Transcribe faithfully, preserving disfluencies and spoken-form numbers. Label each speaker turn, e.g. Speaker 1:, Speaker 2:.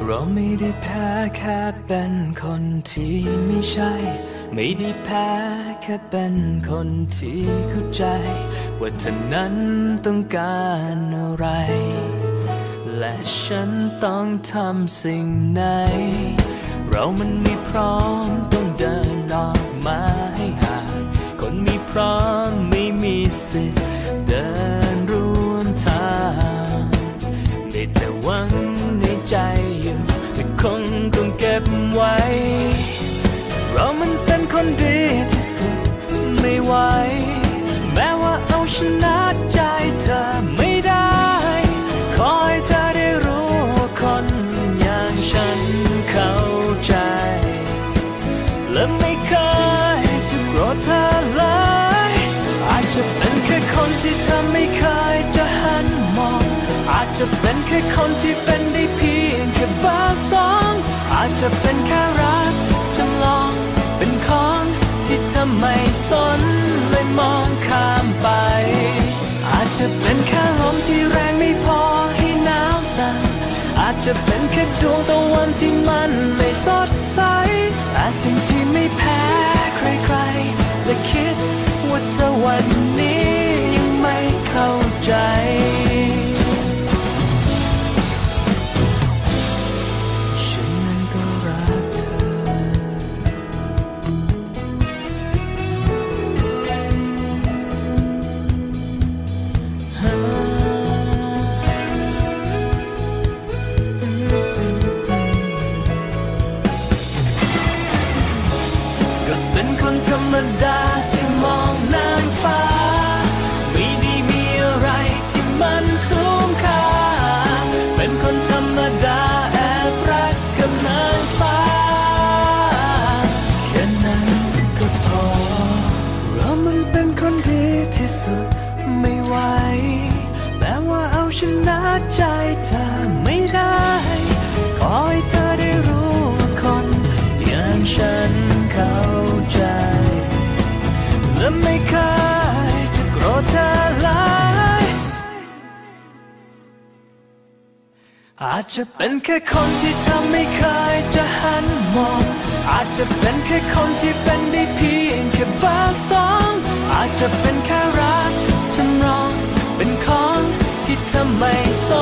Speaker 1: เราไม่ได้แพ้แค่เป็นคนที่ไม่ใช่ไม่ได้แพ้แค่เป็นคนที่เข้าใจว่าเธอนั้นต้องการอะไรและฉันต้องทำสิ่งไหนเรามันไม่พร้อมต้องเดินออกมาให้ห่างคนไม่พร้อมไม่มีสิทธิ์เดินร่วมทางได้แต่หวังในใจอยู่แต่คงต้องเก็บไว้เรามันเป็นคนดีที่สุดไม่ไหวแม้ว่าเอาชนะใจเธอไม่ได้ขอให้เธอได้รู้ว่าคนอย่างฉันเข้าใจและไม่เคยจะโกรธเธอเลยอาจจะเป็นแค่คนที่เธอไม่เคยจะหันมองอาจจะเป็นแค่คนที่เป็นได้เพียงแค่เบอร์สองอาจจะเป็นแค่รักจำลองเป็นของที่เธอไม่สนเลยมองข้ามไปอาจจะเป็นแค่ลมที่แรงไม่พอให้หนาวสั่นอาจจะเป็นแค่ดวงตะวันที่มันไม่สดใสแต่สิ่งที่ไม่แพ้ใครๆและคิดว่าเธอวันนี้ยังไม่เข้าใจฉันนั้นก็รักเธอก็เป็นคนธรรมดาที่มองนางฟ้าไม่ได้มีอะไรที่มันสูงค่าเป็นคนธรรมดาแอบรักกับนางฟ้าแค่นั้นก็พอเรามันเป็นคนดีที่สุดไม่ไหวแม้ว่าเอาชนะใจเธอไม่ได้ขอให้เธอได้รู้ว่าคนอย่างฉันเข้าใจและไม่เคยจะโกรธเธอเลยอาจจะเป็นแค่คนที่เธอไม่เคยจะหันมองอาจจะเป็นแค่คนที่เป็นได้เพียงแค่เบอร์สองอาจจะเป็นแค่รักจำลองเป็นของที่เธอไม่ส